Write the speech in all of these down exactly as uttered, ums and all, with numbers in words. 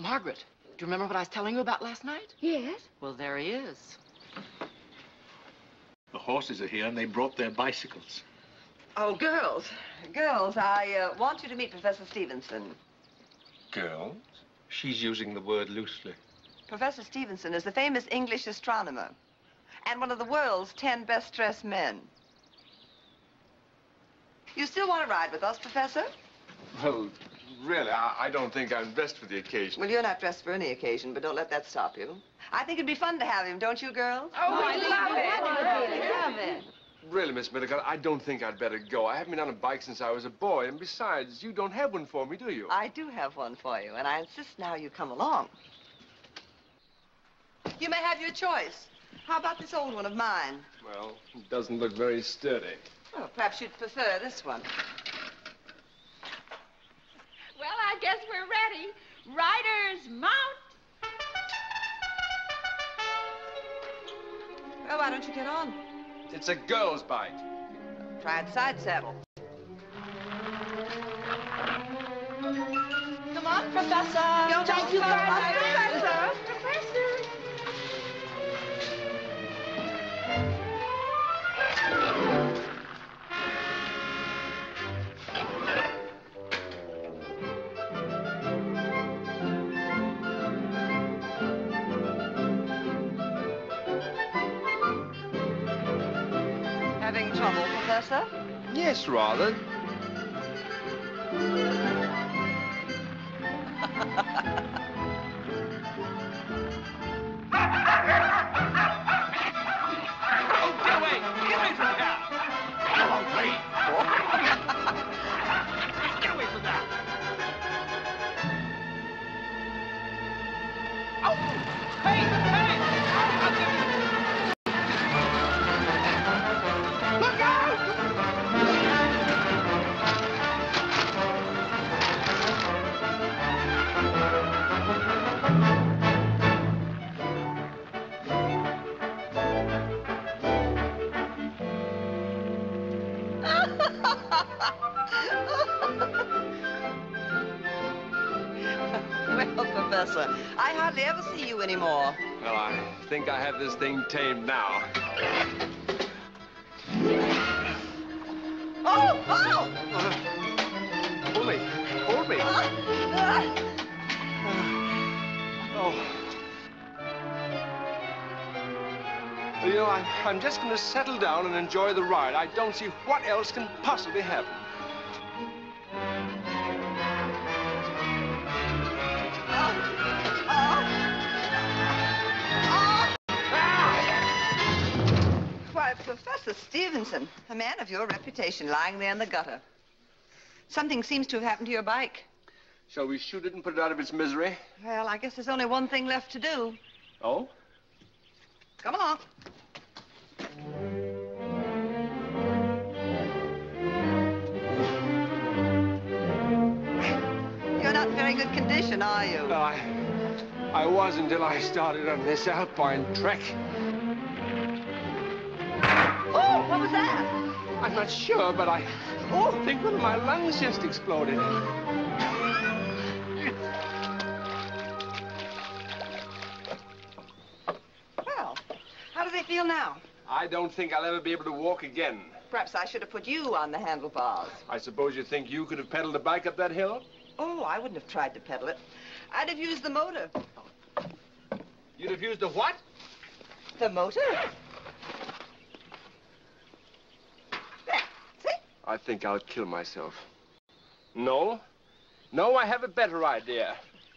Margaret, do you remember what I was telling you about last night? Yes. Well, there he is. The horses are here, and they brought their bicycles. Oh, girls. Girls, I uh, want you to meet Professor Stevenson. Girls? She's using the word loosely. Professor Stevenson is the famous English astronomer and one of the world's ten best-dressed men. You still want to ride with us, Professor? Well, really, I, I don't think I'm dressed for the occasion. Well, you're not dressed for any occasion, but don't let that stop you. I think it'd be fun to have him, don't you, girls? Oh, I love it. I love it. Really, Miss Milligan, I don't think I'd better go. I haven't been on a bike since I was a boy, and besides, you don't have one for me, do you? I do have one for you, and I insist now you come along. You may have your choice. How about this old one of mine? Well, it doesn't look very sturdy. Well, perhaps you'd prefer this one. Well, I guess we're ready. Riders, mount. Well, why don't you get on? It's a girl's bike. Try the side saddle. Come on, Professor. Go, Thank you very much, Professor. Professor. Having trouble, Professor? Yes, rather. Oh, get away! Get away from here! Oh, great! Get away from that! Oh! Hey! Hey! Look out! Well, Professor, I hardly ever see you anymore. Well, I think I have this thing tamed now. Oh! Oh! Uh, hold me. Hold me. Uh, uh. Oh. Well, you know, I, I'm just going to settle down and enjoy the ride. I don't see what else can possibly happen. Why, Professor Stevenson, a man of your reputation lying there in the gutter. Something seems to have happened to your bike. Shall we shoot it and put it out of its misery? Well, I guess there's only one thing left to do. Oh? Come along. You're not in very good condition, are you? Well, I, I was until I started on this alpine trek. Oh, what was that? I'm not sure, but I oh, think one of my lungs just exploded. Well, how do they feel now? I don't think I'll ever be able to walk again. Perhaps I should have put you on the handlebars. I suppose you think you could have pedaled a bike up that hill? Oh, I wouldn't have tried to pedal it. I'd have used the motor. You'd have used a what? The motor? There, see? I think I'll kill myself. No. No, I have a better idea.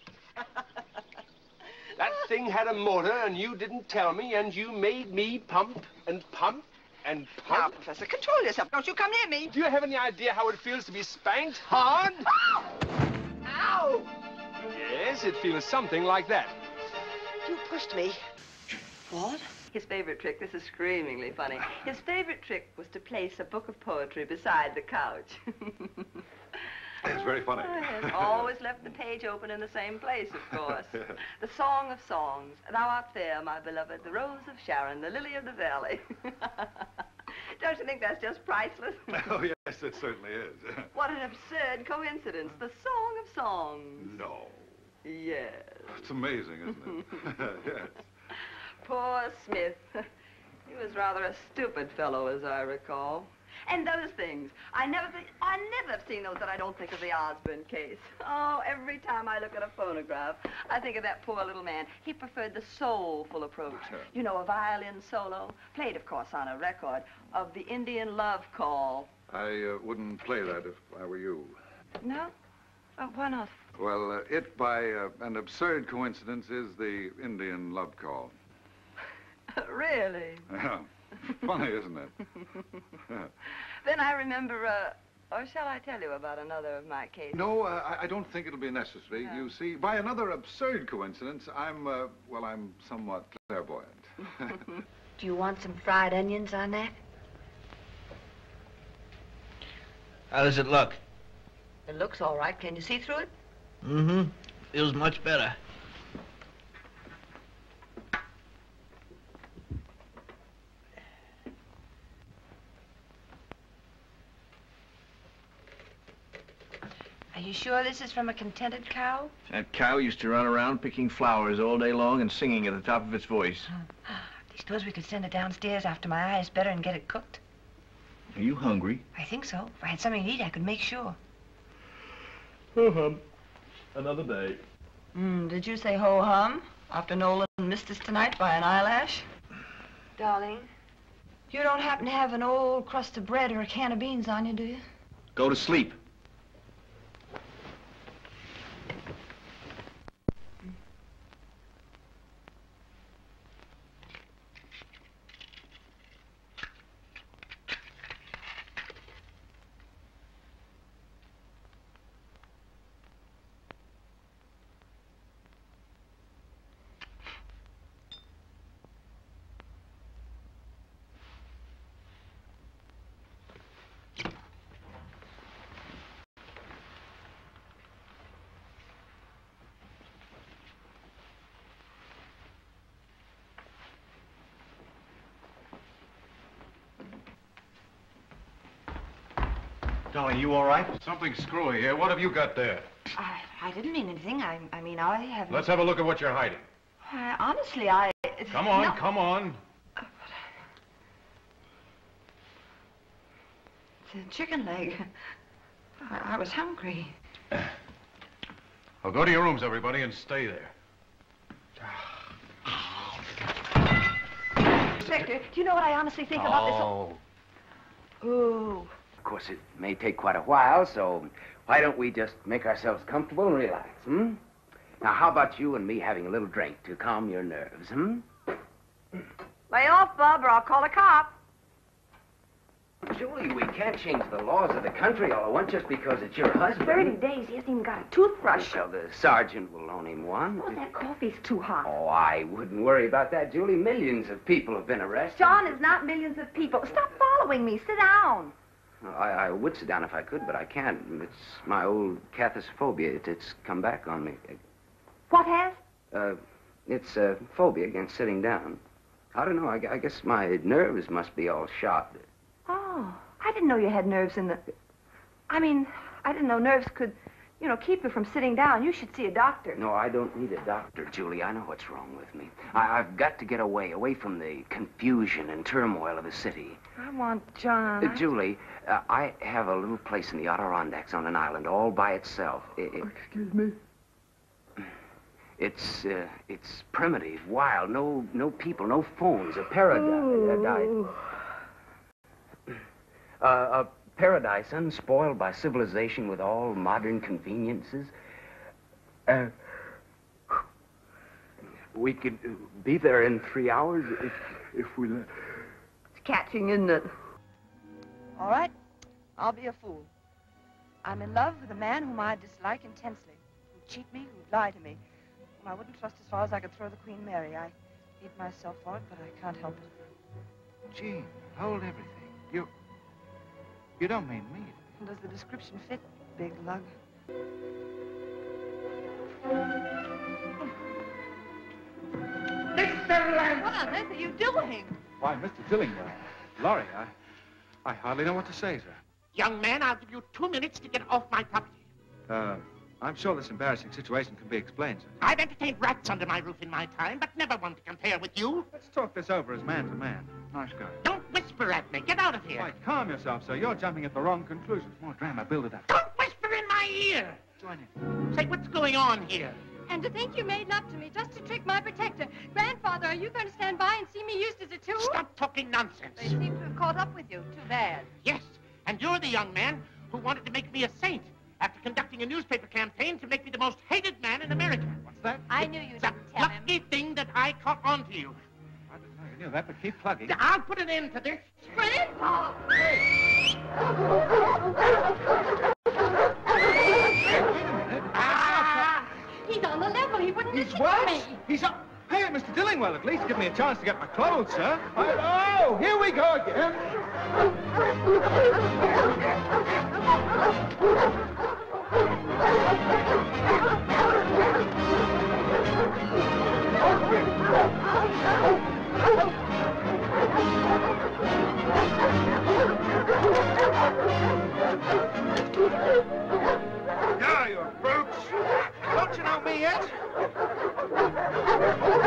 That thing had a motor, and you didn't tell me, and you made me pump and pump and Now, pump. Professor, control yourself. Don't you come near me. Do you have any idea how it feels to be spanked hard? Ow! Ow! Yes, it feels something like that. You pushed me. What? His favorite trick, this is screamingly funny. His favorite trick was to place a book of poetry beside the couch. It's very funny. Yes, always left the page open in the same place, of course. The Song of Songs. Thou art fair, my beloved, the rose of Sharon, the lily of the valley. Don't you think that's just priceless? Oh, yes, it certainly is. What an absurd coincidence. The Song of Songs. No. Yes. it's amazing, isn't it? Yes. Poor Smith. He was rather a stupid fellow, as I recall. And those things. I never, th I never have seen those that I don't think of the Osborne case. Oh, every time I look at a phonograph, I think of that poor little man. He preferred the soulful approach. You know, a violin solo, played, of course, on a record, of the Indian Love Call. I uh, wouldn't play that if I were you. No? Oh, why not? Well, uh, it, by uh, an absurd coincidence, is the Indian Love Call. Really? Yeah. Funny, isn't it? Then I remember, uh, or shall I tell you about another of my cases? No, uh, I, I don't think it'll be necessary. No. You see, by another absurd coincidence, I'm, uh, well, I'm somewhat clairvoyant. Do you want some fried onions on that? How does it look? It looks all right. Can you see through it? Mm-hmm. Feels much better. Are you sure this is from a contented cow? That cow used to run around picking flowers all day long and singing at the top of its voice. Do you suppose we could send it downstairs after my eye is better and get it cooked? Are you hungry? I think so. If I had something to eat, I could make sure. Ho-hum. Another day. Mm, did you say ho-hum after Nolan missed us tonight by an eyelash? Darling, you don't happen to have an old crust of bread or a can of beans on you, do you? Go to sleep. Darling, you all right? Something screwy here. What have you got there? I, I didn't mean anything. I, I mean, I haven't... Let's have a look at what you're hiding. I, honestly, I... Come on, No. come on. It's a chicken leg. I, I was hungry. Well, go to your rooms, everybody, and stay there. Inspector, do you know what I honestly think about this whole... Oh, Ooh. of course, it may take quite a while, so why don't we just make ourselves comfortable and relax, hmm? Now, how about you and me having a little drink to calm your nerves, hmm? Lay off, Bub, or I'll call a cop. Julie, we can't change the laws of the country all at once just because it's your husband. Thirty days, he hasn't even got a toothbrush. Well, the sergeant will loan him one. Oh, that coffee's too hot. Oh, I wouldn't worry about that, Julie. Millions of people have been arrested. John is not millions of people. Stop following me. Sit down. I, I would sit down if I could, but I can't. It's my old cathosophobia. It, it's come back on me. What has? Uh, it's a phobia against sitting down. I don't know. I, I guess my nerves must be all shot. Oh, I didn't know you had nerves in the... I mean, I didn't know nerves could, you know, keep you from sitting down. You should see a doctor. No, I don't need a doctor, Julie. I know what's wrong with me. I, I've got to get away, away from the confusion and turmoil of the city. I want John. Uh, Julie, uh, I have a little place in the Adirondacks on an island all by itself. It, it, Excuse me? it's, uh, it's primitive, wild, no, no people, no phones, a paradise. Uh, a paradise unspoiled by civilization with all modern conveniences. Uh, we could be there in three hours if, if we... It's catching, isn't it? All right, I'll be a fool. I'm in love with a man whom I dislike intensely, who'd cheat me, who'd lie to me, whom I wouldn't trust as far as I could throw the Queen Mary. I hate myself for it, but I can't help it. Gene, hold everything. You... You don't mean me. Does the description fit, big lug? Mister Lang! What on earth are you doing? Why, Mister Dillingham. Laurie, I... I hardly know what to say, sir. Young man, I'll give you two minutes to get off my property. Uh, I'm sure this embarrassing situation can be explained, sir. I've entertained rats under my roof in my time, but never one to compare with you. Let's talk this over as man to man. Nice guy. Don't whisper at me. Get out of here. Right, calm yourself, sir. You're jumping at the wrong conclusions. More drama. Build it up. Don't whisper in my ear. Join in. Say, what's going on here? And to think you made love to me just to trick my protector. Grandfather, are you going to stand by and see me used as a tool? Stop talking nonsense. They seem to have caught up with you. Too bad. Yes, and you're the young man who wanted to make me a saint after conducting a newspaper campaign to make me the most hated man in America. What's that? I knew you It's a didn't tell him. lucky thing that I caught on to you. I didn't know you knew that, but keep plugging. I'll put an end to this. Grandpa! Ah! He's on the level. He wouldn't He's listen what? to me. He's up. Hey, Mister Dillingwell, at least give me a chance to get my clothes, sir. I, oh, here we go again. Yeah, you brutes. Don't you know me yet?